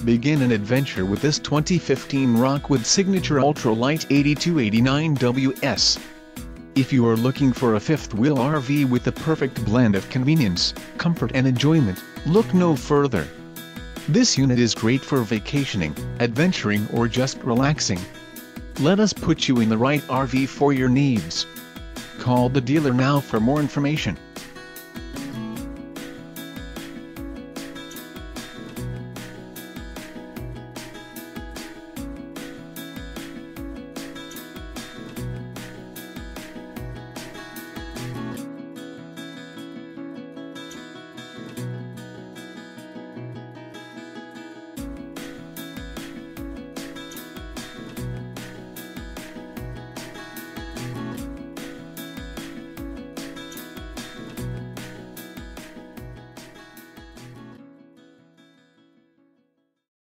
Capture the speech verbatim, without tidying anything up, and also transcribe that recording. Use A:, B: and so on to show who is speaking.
A: Begin an adventure with this twenty fifteen Rockwood Signature Ultra Lite eighty-two eighty-nine W S. If you are looking for a fifth-wheel R V with the perfect blend of convenience, comfort and enjoyment, look no further. This unit is great for vacationing, adventuring or just relaxing. Let us put you in the right R V for your needs. Call the dealer now for more information.